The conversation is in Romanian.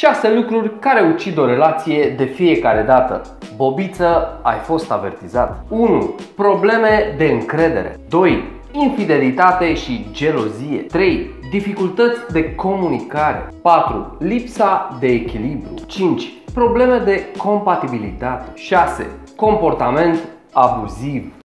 6 lucruri care ucid o relație de fiecare dată. Bobiță, ai fost avertizat. 1. Probleme de încredere. 2. Infidelitate și gelozie. 3. Dificultăți de comunicare. 4. Lipsa de echilibru. 5. Probleme de compatibilitate. 6. Comportament abuziv.